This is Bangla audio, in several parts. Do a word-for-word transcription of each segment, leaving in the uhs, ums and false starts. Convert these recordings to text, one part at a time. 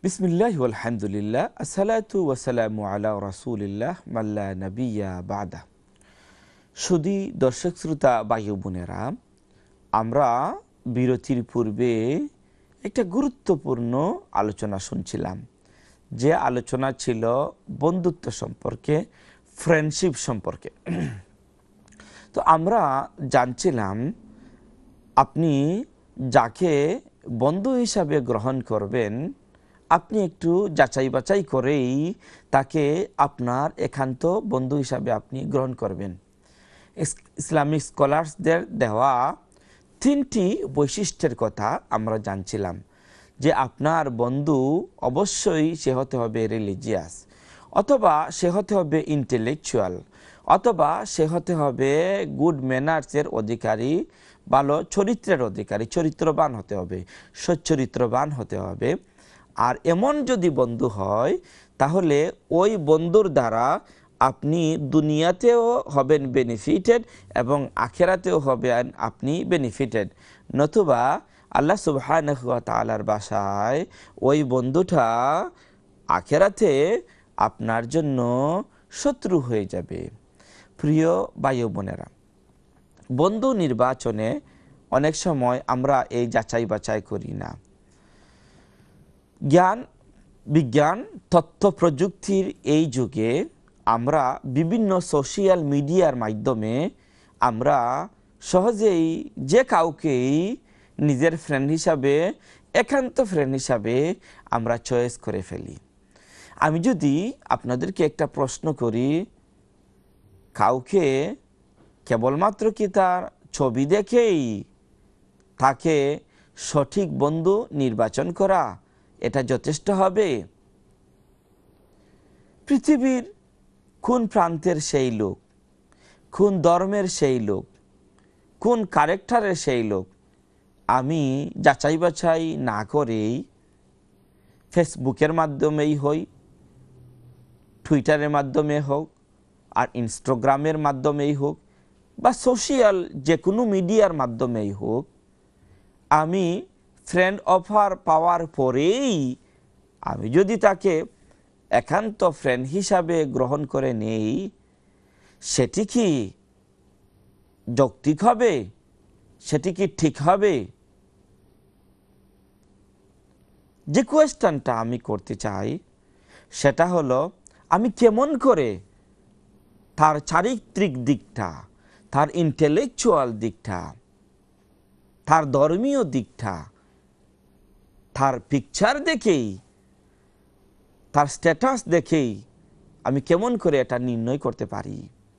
বিসমিল্লাহি ওয়াল হামদুলিল্লাহ আসসালাতু ওয়াসসালামু আলা রাসূলিল্লাহ মাল্লা নাবিয়্যা বাদা। সুধী দর্শক শ্রোতা ভাই ও বোনেরা, আমরা বিরতির পূর্বে একটা গুরুত্বপূর্ণ আলোচনা শুনছিলাম, যে আলোচনা ছিল বন্ধুত্ব সম্পর্কে, ফ্রেন্ডশিপ সম্পর্কে। তো আমরা জানছিলাম আপনি যাকে বন্ধু হিসাবে গ্রহণ করবেন, আপনি একটু যাচাই বাছাই করেই তাকে আপনার একান্ত বন্ধু হিসাবে আপনি গ্রহণ করবেন। ইসলামিক স্কলার্সদের দেওয়া তিনটি বৈশিষ্ট্যের কথা আমরা জানছিলাম, যে আপনার বন্ধু অবশ্যই সে হতে হবে রিলিজিয়াস, অথবা সে হতে হবে ইন্টেলেকচুয়াল, অথবা সে হতে হবে গুড ম্যানার্সের অধিকারী, ভালো চরিত্রের অধিকারী, চরিত্রবান হতে হবে, সচ্চরিত্রবান হতে হবে। আর এমন যদি বন্ধু হয়, তাহলে ওই বন্ধুর দ্বারা আপনি দুনিয়াতেও হবেন বেনিফিটেড এবং আখিরাতেও হবেন আপনি বেনিফিটেড। নতুবা আল্লাহ সুবহানাহু ওয়া তাআলার ভাষায় ওই বন্ধুটা আখিরাতে আপনার জন্য শত্রু হয়ে যাবে। প্রিয় ভাই ও বোনেরা, বন্ধু নির্বাচনে অনেক সময় আমরা এই যাচাই বাছাই করি না। জ্ঞান বিজ্ঞান তথ্য প্রযুক্তির এই যুগে আমরা বিভিন্ন সোশ্যাল মিডিয়ার মাধ্যমে আমরা সহজেই যে কাউকেই নিজের ফ্রেন্ড হিসাবে, একান্ত ফ্রেন্ড হিসাবে আমরা চয়েস করে ফেলি। আমি যদি আপনাদেরকে একটা প্রশ্ন করি, কাউকে কেবলমাত্র কি তার ছবি দেখেই তাকে সঠিক বন্ধু নির্বাচন করা এটা যথেষ্ট হবে? পৃথিবীর কোন প্রান্তের সেই লোক, কোন ধর্মের সেই লোক, কোন ক্যারেক্টারের সেই লোক, আমি যাচাই বাছাই না করেই ফেসবুকের মাধ্যমেই হই, টুইটারের মাধ্যমে হোক, আর ইনস্টাগ্রামের মাধ্যমেই হোক, বা সোশ্যাল যে কোনো মিডিয়ার মাধ্যমেই হোক, আমি ফ্রেন্ড অফার পাওয়ার পরেই আমি যদি তাকে একান্ত ফ্রেন্ড হিসাবে গ্রহণ করে নেই, সেটি কি যৌক্তিক হবে? সেটি কি ঠিক হবে? যে কোয়েশ্চনটা আমি করতে চাই সেটা হলো, আমি কেমন করে তার চারিত্রিক দিকটা, তার ইন্টেলেকচুয়াল দিকটা, তার ধর্মীয় দিকটা, তার পিকচার দেখেই, তার স্ট্যাটাস দেখেই আমি কেমন করে এটা নির্ণয় করতে পারি?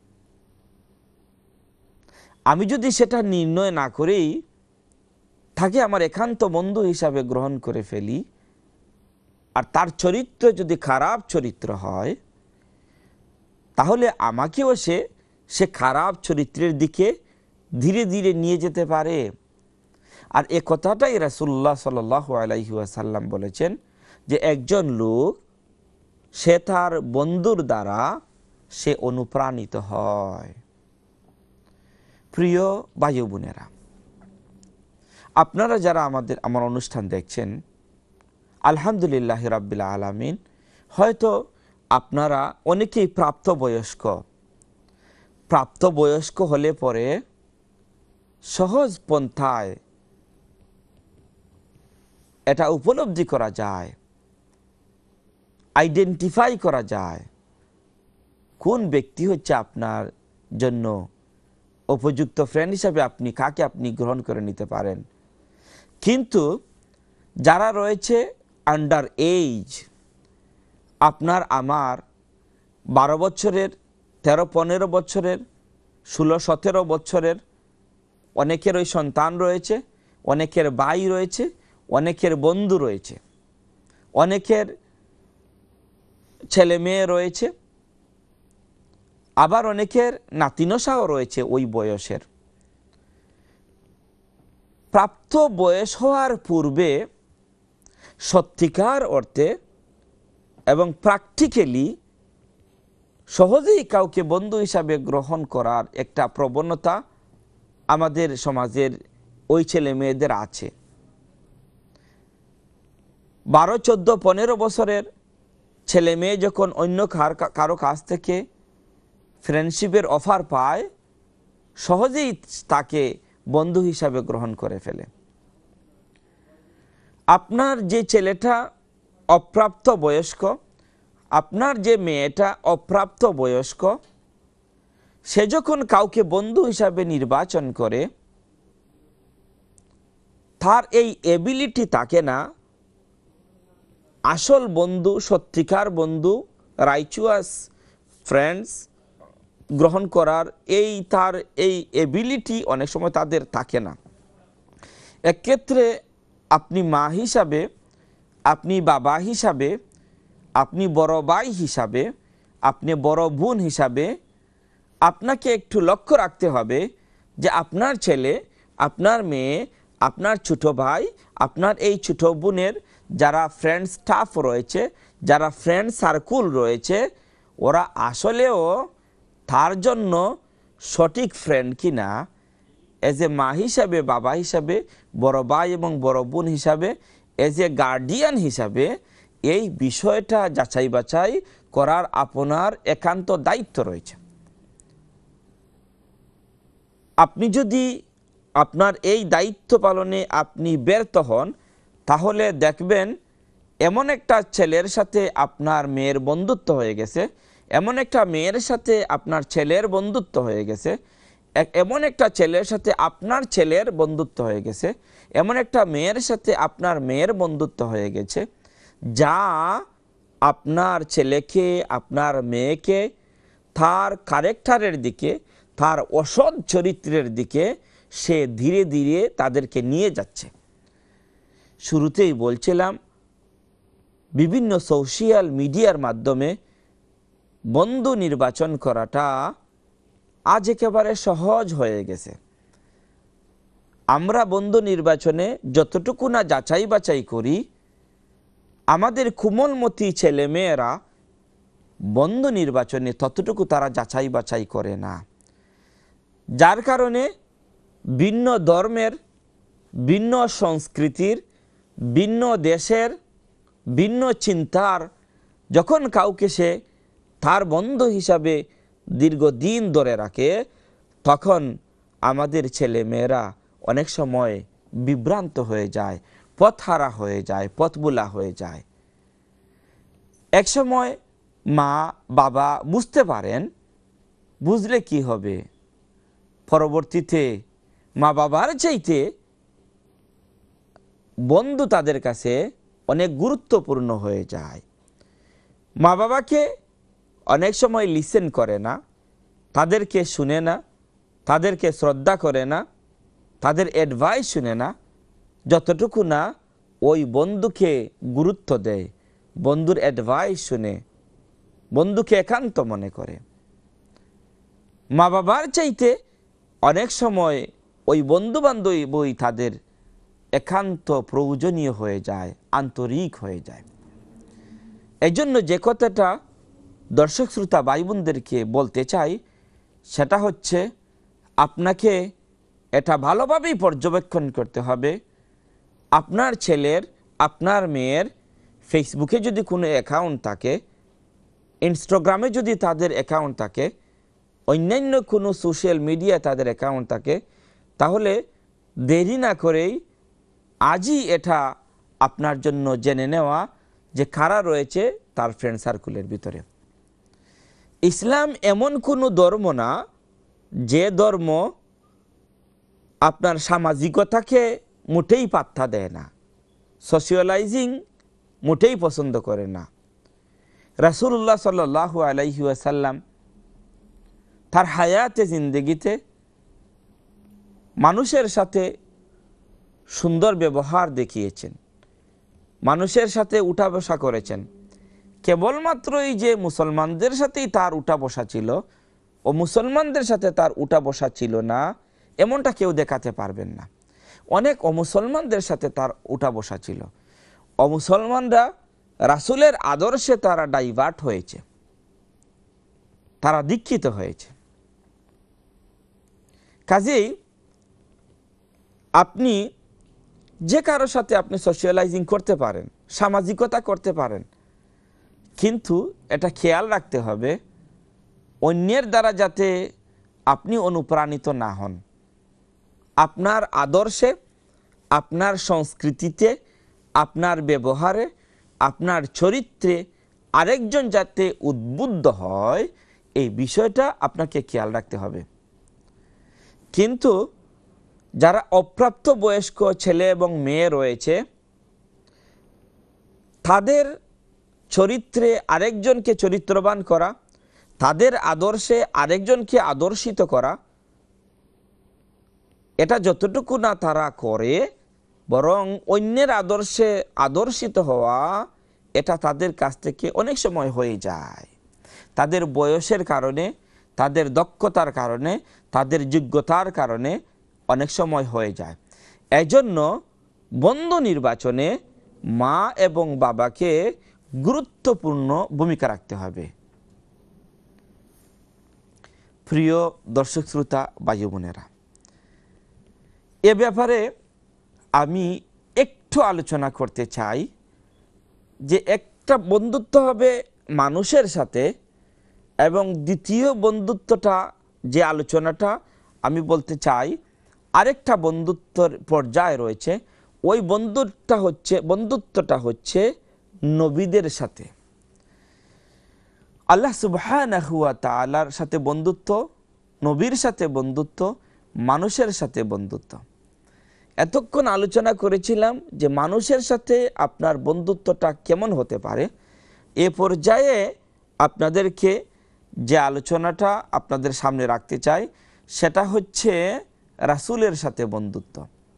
আমি যদি সেটা নির্ণয় না করেই তাকে আমার একান্ত বন্ধু হিসাবে গ্রহণ করে ফেলি, আর তার চরিত্র যদি খারাপ চরিত্র হয়, তাহলে আমাকেও সে সে খারাপ চরিত্রের দিকে ধীরে ধীরে নিয়ে যেতে পারে। আর এ কথাটাই রাসূলুল্লাহ সাল্লাল্লাহু আলাইহি ওয়াসাল্লাম বলেছেন, যে একজন লোক সে তার বন্ধুর দ্বারা সে অনুপ্রাণিত হয়। প্রিয় ভাই ও বোনেরা, আপনারা যারা আমাদের আমার অনুষ্ঠান দেখছেন, আলহামদুলিল্লাহ রাব্বিল আলামিন, হয়তো আপনারা অনেকেই প্রাপ্তবয়স্ক। প্রাপ্তবয়স্ক হলে পরে সহজ পন্থায় এটা উপলব্ধি করা যায়, আইডেন্টিফাই করা যায় কোন ব্যক্তি হচ্ছে আপনার জন্য উপযুক্ত ফ্রেন্ড হিসাবে, আপনি কাকে আপনি গ্রহণ করে নিতে পারেন। কিন্তু যারা রয়েছে আন্ডার এজ, আপনার আমার বারো বছরের, তেরো পনেরো বছরের, ষোলো সতেরো বছরের, অনেকের ওই সন্তান রয়েছে, অনেকের ভাই রয়েছে, অনেকের বন্ধু রয়েছে, অনেকের ছেলে মেয়ে রয়েছে, আবার অনেকের নাতিনসাও রয়েছে ওই বয়সের। প্রাপ্ত বয়স হওয়ার পূর্বে সত্যিকার অর্থে এবং প্র্যাকটিক্যালি সহজেই কাউকে বন্ধু হিসাবে গ্রহণ করার একটা প্রবণতা আমাদের সমাজের ওই ছেলে মেয়েদের আছে। বারো চোদ্দ পনেরো বছরের ছেলে মেয়ে যখন অন্য কারো কাছ থেকে ফ্রেন্ডশিপের অফার পায়, সহজেই তাকে বন্ধু হিসাবে গ্রহণ করে ফেলে। আপনার যে ছেলেটা অপ্রাপ্ত বয়স্ক, আপনার যে মেয়েটা অপ্রাপ্ত বয়স্ক, সে যখন কাউকে বন্ধু হিসাবে নির্বাচন করে, তার এই এবিলিটি থাকে না আসল বন্ধু, সত্যিকার বন্ধু, রাইচুয়াস ফ্রেন্ডস গ্রহণ করার, এই তার এই এবিলিটি অনেক সময় তাদের থাকে না। এক্ষেত্রে আপনি মা হিসাবে, আপনি বাবা হিসাবে, আপনি বড় ভাই হিসাবে, আপনি বড় বোন হিসাবে আপনাকে একটু লক্ষ্য রাখতে হবে যে আপনার ছেলে, আপনার মেয়ে, আপনার ছোট ভাই, আপনার এই ছোট বোনের যারা ফ্রেন্ড স্টাফ রয়েছে, যারা ফ্রেন্ড সার্কুল রয়েছে, ওরা আসলেও তার জন্য সঠিক ফ্রেন্ড কিনা। এজ এ মা হিসাবে, বাবা হিসাবে, বড় ভাই এবং বড় বোন হিসাবে, এজ এ গার্ডিয়ান হিসাবে এই বিষয়টা যাচাই বাছাই করার আপনার একান্ত দায়িত্ব রয়েছে। আপনি যদি আপনার এই দায়িত্ব পালনে আপনি ব্যর্থ হন, তাহলে দেখবেন এমন একটা ছেলের সাথে আপনার মেয়ের বন্ধুত্ব হয়ে গেছে, এমন একটা মেয়ের সাথে আপনার ছেলের বন্ধুত্ব হয়ে গেছে, এমন একটা ছেলের সাথে আপনার ছেলের বন্ধুত্ব হয়ে গেছে, এমন একটা মেয়ের সাথে আপনার মেয়ের বন্ধুত্ব হয়ে গেছে, যা আপনার ছেলেকে, আপনার মেয়েকে তার ক্যারেক্টারের দিকে, তার অসৎ চরিত্রের দিকে সে ধীরে ধীরে তাদেরকে নিয়ে যাচ্ছে। শুরুতেই বলছিলাম, বিভিন্ন সোশ্যাল মিডিয়ার মাধ্যমে বন্ধু নির্বাচন করাটা আজ একেবারে সহজ হয়ে গেছে। আমরা বন্ধু নির্বাচনে যতটুকু না যাচাই বাছাই করি, আমাদের কোমলমতি ছেলে মেয়েরা বন্ধু নির্বাচনে ততটুকু তারা যাচাই বাছাই করে না। যার কারণে ভিন্ন ধর্মের, ভিন্ন সংস্কৃতির, ভিন্ন দেশের, ভিন্ন চিন্তার যখন কাউকে সে তার বন্ধু হিসাবে দীর্ঘদিন ধরে রাখে, তখন আমাদের ছেলে মেয়েরা অনেক সময় বিভ্রান্ত হয়ে যায়, পথহারা হয়ে যায়, পথভুলা হয়ে যায়। এক সময় মা বাবা বুঝতে পারেন, বুঝলে কি হবে, পরবর্তীতে মা বাবার চাইতে বন্ধু তাদের কাছে অনেক গুরুত্বপূর্ণ হয়ে যায়। মা বাবাকে অনেক সময় লিসেন করে না, তাদেরকে শুনে না, তাদেরকে শ্রদ্ধা করে না, তাদের অ্যাডভাইস শুনে না, যতটুকু না ওই বন্ধুকে গুরুত্ব দেয়, বন্ধুর অ্যাডভাইস শুনে, বন্ধুকে একান্ত মনে করে। মা বাবার চাইতে অনেক সময় ওই বন্ধু বান্ধবই তাদের একান্ত প্রয়োজনীয় হয়ে যায়, আন্তরিক হয়ে যায়। এই জন্য যে কথাটা দর্শক শ্রোতা ভাই বোনদেরকে বলতে চাই, সেটা হচ্ছে আপনাকে এটা ভালোভাবেই পর্যবেক্ষণ করতে হবে। আপনার ছেলের, আপনার মেয়ের ফেসবুকে যদি কোনো অ্যাকাউন্ট থাকে, ইনস্টাগ্রামে যদি তাদের অ্যাকাউন্ট থাকে, অন্যান্য কোনো সোশ্যাল মিডিয়ায় তাদের অ্যাকাউন্ট থাকে, তাহলে দেরি না করেই আজই এটা আপনার জন্য জেনে নেওয়া যে কারা রয়েছে তার ফ্রেন্ড সার্কুলের ভিতরে। ইসলাম এমন কোনো ধর্ম না যে ধর্ম আপনার সামাজিকতাকে মোটেই পাত্তা দেয় না, সোশিয়ালাইজিং মোটেই পছন্দ করে না। রাসূলুল্লাহ সাল্লাল্লাহু আলাইহি ওয়াসাল্লাম তার হায়াতে জিন্দেগিতে মানুষের সাথে সুন্দর ব্যবহার দেখিয়েছেন, মানুষের সাথে উঠা বসা করেছেন। কেবলমাত্রই যে মুসলমানদের সাথেই তার উঠা বসা ছিল ও মুসলমানদের সাথে তার উঠা বসা ছিল না, এমনটা কেউ দেখাতে পারবেন না। অনেক অমুসলমানদের সাথে তার উঠা বসা ছিল। অমুসলমানরা রাসূলের আদর্শে তারা ডাইভার্ট হয়েছে, তারা দীক্ষিত হয়েছে। কাজেই আপনি যে কারোর সাথে আপনি সোশ্যালাইজিং করতে পারেন, সামাজিকতা করতে পারেন, কিন্তু এটা খেয়াল রাখতে হবে অন্যের দ্বারা যাতে আপনি অনুপ্রাণিত না হন। আপনার আদর্শে, আপনার সংস্কৃতিতে, আপনার ব্যবহারে, আপনার চরিত্রে আরেকজন যাতে উদ্বুদ্ধ হয়, এই বিষয়টা আপনাকে খেয়াল রাখতে হবে। কিন্তু যারা অপ্রাপ্ত বয়স্ক ছেলে এবং মেয়ে রয়েছে, তাদের চরিত্রে আরেকজনকে চরিত্রবান করা, তাদের আদর্শে আরেকজনকে আদর্শিত করা, এটা যতটুকু না তারা করে, বরং অন্যের আদর্শে আদর্শিত হওয়া এটা তাদের কাছ থেকে অনেক সময় হয়ে যায়। তাদের বয়সের কারণে, তাদের দক্ষতার কারণে, তাদের যোগ্যতার কারণে অনেক সময় হয়ে যায়। এজন্য বন্ধু নির্বাচনে মা এবং বাবাকে গুরুত্বপূর্ণ ভূমিকা রাখতে হবে। প্রিয় দর্শক শ্রোতা ভাই বোনেরা, এ ব্যাপারে আমি একটু আলোচনা করতে চাই যে একটা বন্ধুত্ব হবে মানুষের সাথে, এবং দ্বিতীয় বন্ধুত্বটা যে আলোচনাটা আমি বলতে চাই, আরেকটা বন্ধুত্বর পর্যায়ে রয়েছে। ওই বন্ধুত্বটা হচ্ছে বন্ধুত্বটা হচ্ছে নবীদের সাথে। আল্লাহ সুবহানাহু ওয়া তাআলার সাথে বন্ধুত্ব, নবীর সাথে বন্ধুত্ব, মানুষের সাথে বন্ধুত্ব। এতক্ষণ আলোচনা করেছিলাম যে মানুষের সাথে আপনার বন্ধুত্বটা কেমন হতে পারে। এ পর্যায়ে আপনাদেরকে যে আলোচনাটা আপনাদের সামনে রাখতে চাই সেটা হচ্ছে রাসূলের সাথে বন্ধুত্ব।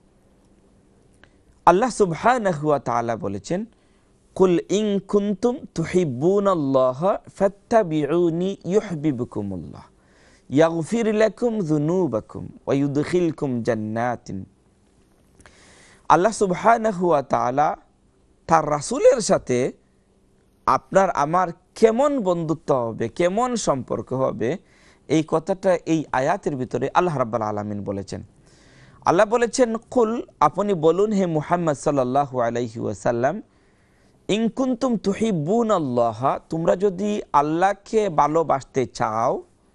আল্লাহ সুবহানাহু ওয়া তাআলা বলেছেন, কুল ইন কুনতুম তুহিব্বুনাল্লাহ ফাত্তাবিউনি ইউহিব্বুকুমুল্লাহ ইয়াগফির লাকুম যুনুবাকুম ওয়া ইউদখিলকুম জান্নাতিন। আল্লাহ সুবহানাহু ওয়া তাআলা তার রাসূলের সাথে আপনার আমার কেমন বন্ধুত্ব হবে, কেমন সম্পর্ক হবে, এই কথাটা এই আয়াতের ভিতরে আল্লাহ রাব্বুল আলামিন বলেছেন। আল্লাহ বলেছেন, কুল, আপনি বলুন হে মুহাম্মদ সাল্লাল্লাহু আলাইহি ওয়াসাল্লাম, ইন কুনতুম তুহিব্বুনাল্লাহ, তোমরা যদি আল্লাহকে ভালোবাসতে চাও,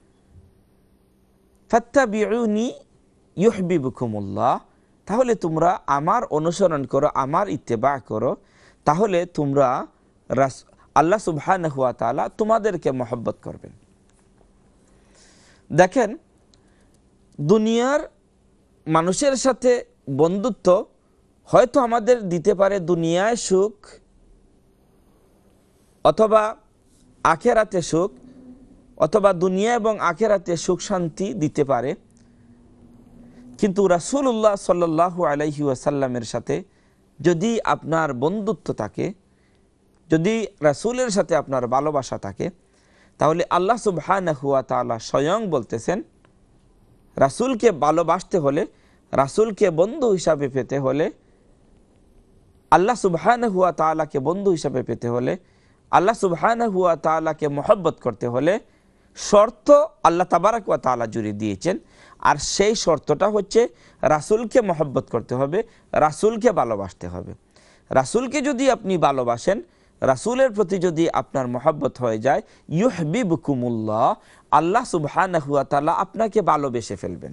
ফাত্তাবিউনি ইউহিব্বুকুমুল্লাহ, তাহলে তোমরা আমার অনুসরণ করো, আমার ইত্তেবা করো, তাহলে তোমরা আল্লাহ সুবহানাহু ওয়া তাআলা তোমাদেরকে মহব্বত করবেন। দেখেন, দুনিয়ার মানুষের সাথে বন্ধুত্ব হয়তো আমাদের দিতে পারে দুনিয়ায় সুখ অথবা আখিরাতে সুখ, অথবা দুনিয়া এবং আখিরাতে সুখ শান্তি দিতে পারে, কিন্তু রাসূলুল্লাহ সাল্লাল্লাহু আলাইহি ওয়াসাল্লামের সাথে যদি আপনার বন্ধুত্ব থাকে, যদি রাসূলের সাথে আপনার ভালোবাসা থাকে, তাহলে আল্লাহ সুবহানাহু ওয়া তাআলা স্বয়ং বলতেছেন, রাসূলকে ভালোবাসতে হলে, রাসূলকে বন্ধু হিসাবে পেতে হলে, আল্লাহ সুবহানাহু ওয়া তাআলাকে বন্ধু হিসাবে পেতে হলে, আল্লাহ সুবহানাহু ওয়া তাআলাকে মহব্বত করতে হলে শর্ত আল্লাহ তাবারাক ওয়া তাআলা জুড়ে দিয়েছেন। আর সেই শর্তটা হচ্ছে রাসূলকে মহব্বত করতে হবে, রাসূলকে ভালোবাসতে হবে। রাসূলকে যদি আপনি ভালোবাসেন, রাসূলের প্রতি যদি আপনার মহব্বত হয়ে যায়, ইউহিব্বুকুমুল্লাহ, আল্লাহ সুবহানাহু ওয়া তাআলা আপনাকে ভালোবেসে ফেলবেন।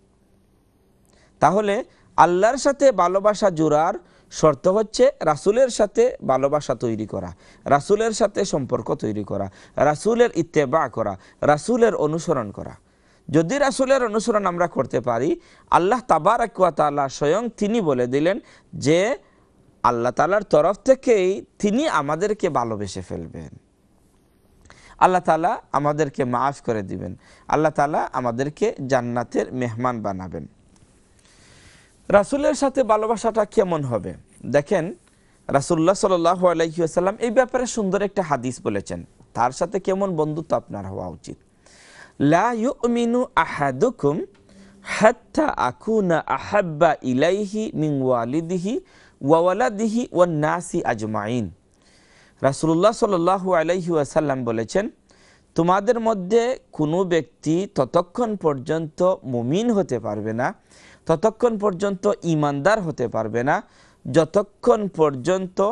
তাহলে আল্লাহর সাথে ভালোবাসা জোড়ার শর্ত হচ্ছে রাসূলের সাথে ভালোবাসা তৈরি করা, রাসূলের সাথে সম্পর্ক তৈরি করা, রাসূলের ইত্তেবা করা, রাসূলের অনুসরণ করা। যদি রাসূলের অনুসরণ আমরা করতে পারি, আল্লাহ তাবারাক ওয়া তাআলা স্বয়ং তিনি বলে দিলেন যে আল্লাহ তাআলার তরফ থেকেই তিনি আমাদেরকে ভালোবেসে ফেলবেন, আল্লাহ তাআলা আমাদেরকে মাফ করে দিবেন, আল্লাহ তাআলা আমাদেরকে জান্নাতের মেহমান বানাবেন। রাসূলের সাথে ভালোবাসাটা কেমন হবে দেখেন, রাসূলুল্লাহ সাল্লাল্লাহু আলাইহি ওয়াসাল্লাম এই ব্যাপারে সুন্দর একটা হাদিস বলেছেন, তার সাথে কেমন বন্ধুত্ব আপনার হওয়া উচিত। লা ইউমিনু আহাদুকুম হাত্তা আকুনা আহাব্বা ইলাইহি মিন ওয়ালিদিহি ওয়া ওয়ালাদিহি ওয়ান নাসি আজমাইন। রাসূলুল্লাহ সাল্লাল্লাহু আলাইহি ওয়াসাল্লাম বলেছেন, তোমাদের মধ্যে কোনো ব্যক্তি ততক্ষণ পর্যন্ত মুমিন হতে পারবে না, ততক্ষণ পর্যন্ত ঈমানদার হতে পারবে না, যতক্ষণ পর্যন্ত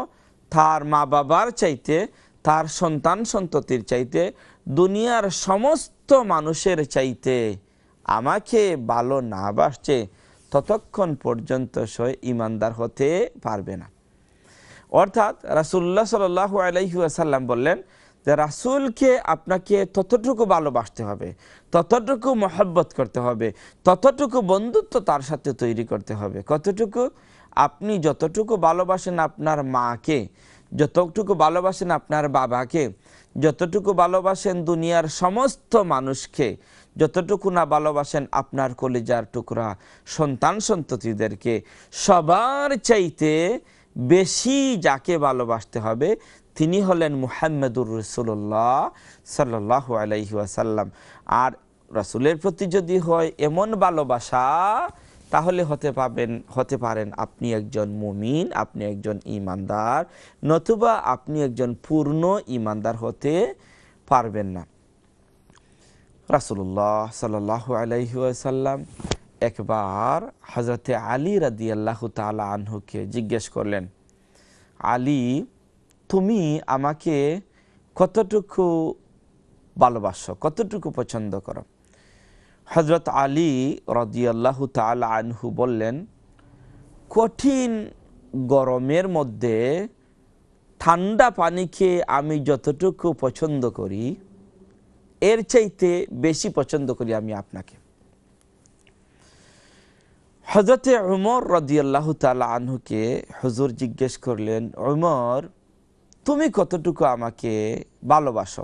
তার মা বাবার চাইতে, তার সন্তান সন্ততির চাইতে, দুনিয়ার সমস্ত মানুষের চাইতে আমাকে ভালো না বাসছে, ততক্ষণ পর্যন্ত সে ইমানদার হতে পারবে না। অর্থাৎ রাসূলুল্লাহ সাল্লাল্লাহু আলাইহি ওয়াসাল্লাম বললেন যে রাসূলকে আপনাকে ততটুকু ভালোবাসতে হবে, ততটুকু মহব্বত করতে হবে, ততটুকু বন্ধুত্ব তার সাথে তৈরি করতে হবে। কতটুকু? আপনি যতটুকু ভালোবাসেন আপনার মাকে, যতটুকু ভালোবাসেন আপনার বাবাকে, যতটুকু ভালোবাসেন দুনিয়ার সমস্ত মানুষকে, যতটুকু না ভালোবাসেন আপনার কলিজার টুকরা সন্তান সন্ততিদেরকে, সবার চাইতে বেশি যাকে ভালোবাসতে হবে তিনি হলেন মুহাম্মদুর রাসূলুল্লাহ সাল্লাল্লাহু আলাইহি ওয়াসাল্লাম। আর রাসূলের প্রতি যদি হয় এমন ভালোবাসা, তাহলে হতে পাবেন হতে পারেন আপনি একজন মুমিন, আপনি একজন ঈমানদার, নতুবা আপনি একজন পূর্ণ ঈমানদার হতে পারবেন না। রাসূলুল্লাহ সাল্লাল্লাহু আলাইহি ওয়াসাল্লাম একবার হযরতে আলী রাদিয়াল্লাহু তাআলা আনহুকে জিজ্ঞেস করলেন, আলী, তুমি আমাকে কতটুকু ভালোবাসো, কতটুকু পছন্দ করো? হযরত আলী রাদিয়াল্লাহু তাআলা আনহু বললেন, কঠিন গরমের মধ্যে ঠান্ডা পানিকে আমি যতটুকু পছন্দ করি এর চাইতে বেশি পছন্দ করি আমি আপনাকে। হযরতে উমর রাদিয়াল্লাহু তাআলা আনহুকে হুজুর জিজ্ঞেস করলেন, উমর, তুমি কতটুকু আমাকে ভালোবাসো?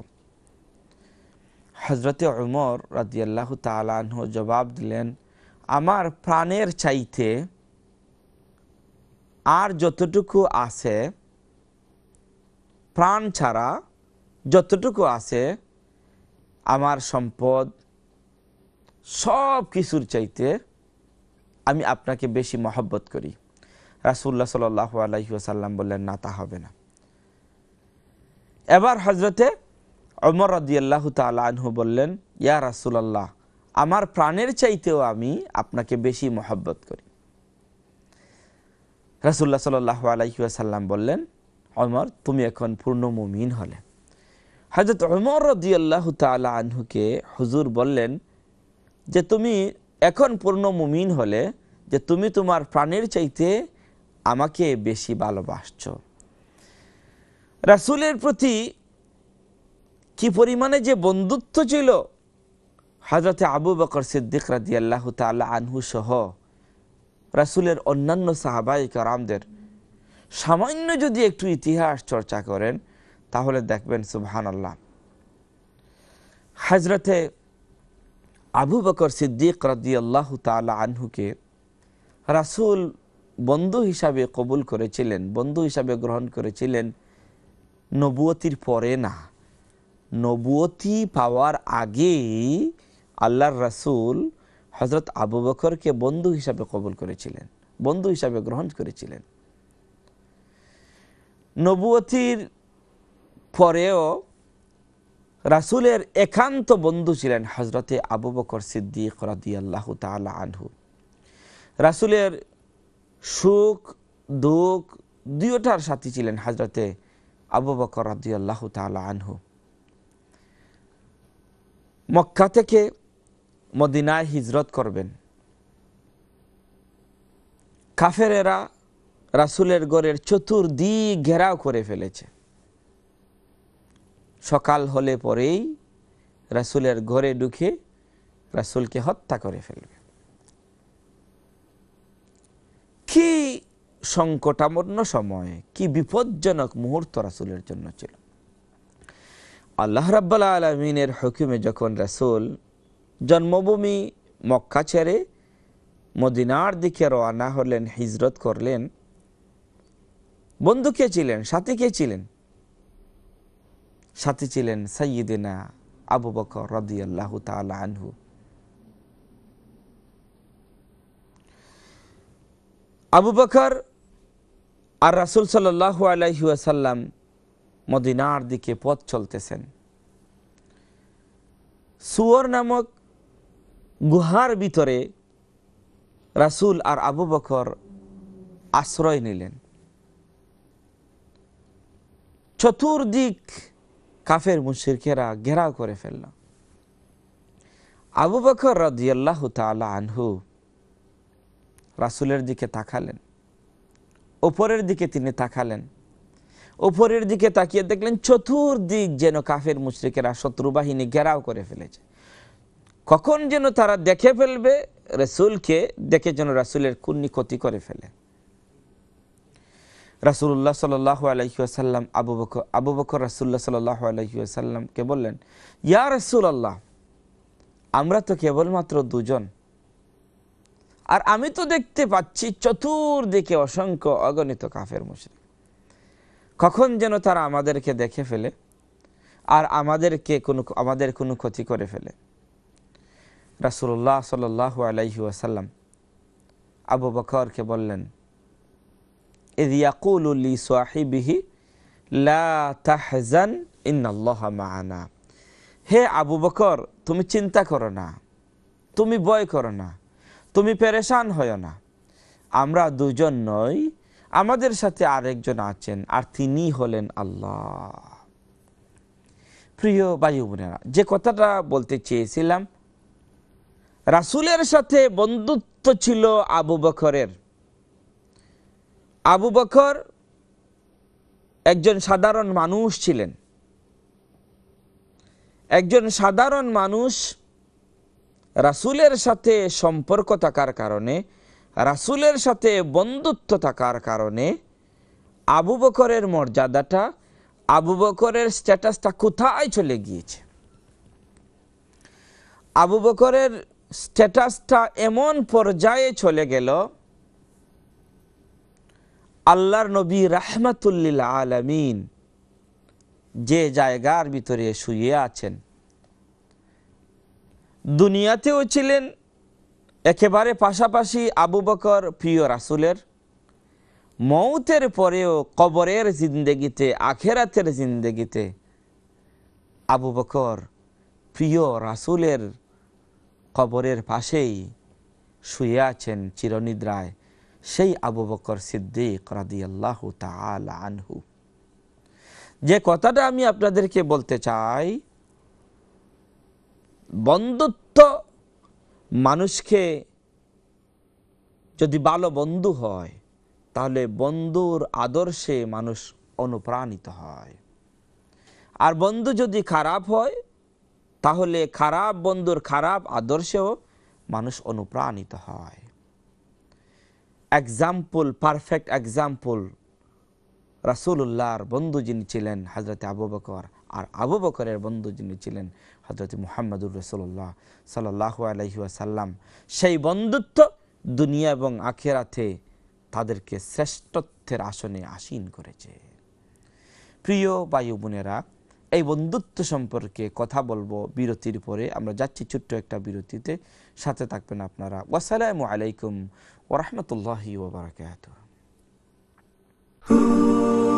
হযরতে উমর রাদিয়াল্লাহু তাআলা আনহু জবাব দিলেন, আমার প্রাণের চাইতে আর যতটুকু আছে, প্রাণ ছাড়া যতটুকু আছে, আমার সম্পদ সব কিছুর চাইতে আমি আপনাকে বেশি মহব্বত করি। রাসূলুল্লাহ সাল্লাল্লাহু আলাইহি ওয়াসাল্লাম বললেন, না, তা হবে না। এবার হযরতে উমর রাদিয়াল্লাহু তাআলা আনহু বললেন, ইয়া রাসূলুল্লাহ, আমার প্রাণের চাইতেও আমি আপনাকে বেশি মহব্বত করি। রাসূলুল্লাহ সাল্লাল্লাহু আলাইহি ওয়াসাল্লাম বললেন, উমর, তুমি এখন পূর্ণ মুমিন হলে। হযরত উমর রাদিয়াল্লাহু তাআলা আনহুকে হুজুর বললেন যে তুমি এখন পূর্ণ মুমিন হলে, যে তুমি তোমার প্রাণের চাইতে আমাকে বেশি ভালোবাসছো। রাসূলের প্রতি কি পরিমাণে যে বন্ধুত্ব ছিল, হযরতে আবু বকর সিদ্দিক রাদিয়াল্লাহু তাআলা আনহু সহ রাসূলের অন্যান্য সাহাবায়ে কেরামদের সামান্য যদি একটু ইতিহাস চর্চা করেন তাহলে দেখবেন সুবহানাল্লাহ, হযরতে আবু বকর সিদ্দিক রাদিয়াল্লাহু তাআলা আনহুকে রাসূল বন্ধু হিসাবে কবুল করেছিলেন, বন্ধু হিসাবে গ্রহণ করেছিলেন নবুয়তির পরে না, নবুয়তি পাওয়ার আগেই আল্লাহর রাসূল হযরত আবু বকরকে বন্ধু হিসাবে কবুল করেছিলেন, বন্ধু হিসাবে গ্রহণ করেছিলেন। নবুয়তির পরেও রাসূলের একান্ত বন্ধু ছিলেন হযরতে আবু বকর সিদ্দিক রাদিয়াল্লাহু তাআলা আনহু। রাসূলের সুখ দুঃখ দুইটার সাথী ছিলেন হযরতে আবু বকর রাদিয়াল্লাহু তাআলা আনহু। মক্কা থেকে মদিনায় হিজরত করবেন, কাফেরেরা রাসূলের ঘরের চতুর্দিক ঘেরাও করে ফেলেছে। সকাল হলে পরেই রাসূলের ঘরে ঢুকে রাসূলকে হত্যা করে ফেলবে। কি সংকটাপন্ন সময়, কি বিপজ্জনক মুহূর্ত রাসূলের জন্য ছিল। আল্লাহ রাব্বুল আলামিনের হুকুমে যখন রাসূল জন্মভূমি মক্কা ছেড়ে মদিনার দিকে রওনা হলেন, হিজরত করলেন, বন্ধু কে ছিলেন, সাথী কে ছিলেন? সাথী ছিলেন সাইয়্যিদিনা আবু বকর রাদিয়াল্লাহু তাআলা আনহু। আবু বকর আর রাসূল সাল্লাল্লাহু আলাইহি ওয়াসাল্লাম মদিনার দিকে পথ চলতেছেন। সুয়র নামক গুহার ভিতরে রাসূল আর আবু বকর আশ্রয় নিলেন। চতুর্দিক কাফের মুশরিকেরা ঘেরাও করে ফেলল। আবু বকর রাদিয়াল্লাহু তাআলা আনহু রাসূলের দিকে তাকালেন, উপরের দিকে তিনি তাকালেন, উপরের দিকে তাকিয়ে দেখলেন চতুর্দিক যেন কাফের মুশরিকেরা শত্রু বাহিনী ঘেরাও করে ফেলেছে। কখন যেন তারা দেখে ফেলবে রাসূলকে, দেখে যেন রাসূলের কুন্নি ক্ষতি করে ফেলে। রাসূলুল্লাহ সাল্লাল্লাহু আলাইহি ওয়াসাল্লাম আবু বকর আবু বকর রাসূলুল্লাহ সাল্লাল্লাহু আলাইহি ওয়াসাল্লামকে বললেন, ইয়া রাসূলুল্লাহ, আমরা তো কেবলমাত্র দুজন, আর আমি তো দেখতে পাচ্ছি চতুর্দিকে অসংখ্য অগণিত কাফের মুশরিক। কখন যেন তারা আমাদেরকে দেখে ফেলে আর আমাদেরকে কোনো আমাদের কোনো ক্ষতি করে ফেলে। রাসূলুল্লাহ সাল্লাল্লাহু আলাইহি ওয়াসাল্লাম আবু বকরকে বললেন, ইয ইয়াকুলু লি সাহিবিহি লা তাহজান ইন্নাল্লাহা মা'ানা। হে আবু বকর, তুমি চিন্তা করো না, তুমি ভয় করো না, তুমি পেরেশান হয়ো না, আমরা দুজন নই, আমাদের সাথে আরেকজন আছেন, আর তিনি হলেন আল্লাহ। প্রিয় ভাই বোনেরা, যে কথাটা বলতে চেয়েছিলাম, রাসূলের সাথে বন্ধুত্ব ছিল আবু বকরের। আবু বকর একজন সাধারণ মানুষ ছিলেন। একজন সাধারণ মানুষ রাসূলের সাথে সম্পর্ক থাকার কারণে, রাসূলের সাথে বন্ধুত্ব থাকার কারণে আবু বকরের মর্যাদাটা, আবু বকরের স্ট্যাটাসটা কোথায় চলে গিয়েছে। আবু বকরের স্ট্যাটাসটা এমন পর্যায়ে চলে গেল, আল্লাহর নবী রাহমাতুল লিল আলামিন যে জায়গার ভিতরে শুয়ে আছেন, দুনিয়াতেও ছিলেন একেবারে পাশাপাশি আবু বকর প্রিয় রাসূলের, মৌতের পরেও কবরের জিন্দেগিতে, আখেরাতের জিন্দেগিতে আবু বকর প্রিয় রাসূলের কবরের পাশেই শুয়ে আছেন চিরনিদ্রায়, সেই আবু বকর সিদ্দিক রাদিয়াল্লাহু তাআলা আনহু। যে কথাটা আমি আপনাদেরকে বলতে চাই, বন্ধুত্ব মানুষকে, যদি ভালো বন্ধু হয় তাহলে বন্ধুর আদর্শে মানুষ অনুপ্রাণিত হয়, আর বন্ধু যদি খারাপ হয় তাহলে খারাপ বন্ধুর খারাপ আদর্শেও মানুষ অনুপ্রাণিত হয়। এক্সাম্পল, পারফেক্ট এক্সাম্পল, রাসূলুল্লাহর বন্ধু যিনি ছিলেন হযরত আবু বকর, আর আবু বকরের বন্ধু যিনি ছিলেন হযরত মুহাম্মদুর রাসূলুল্লাহ সাল্লাল্লাহু আলাইহি ওয়াসাল্লাম, সেই বন্ধুত্ব দুনিয়া এবং আখিরাতে তাদেরকে শ্রেষ্ঠত্বের আসনে আসীন করেছে। প্রিয় ভাই বোনেরা, এই বন্ধুত্ব সম্পর্কে কথা বলবো বিরতির পরে। আমরা যাচ্ছি ছোট্ট একটা বিরতিতে, সাথে থাকবেন আপনারা। ওয়াসসালামু আলাইকুম ওয়া রাহমাতুল্লাহি ওয়া বারাকাতুহু।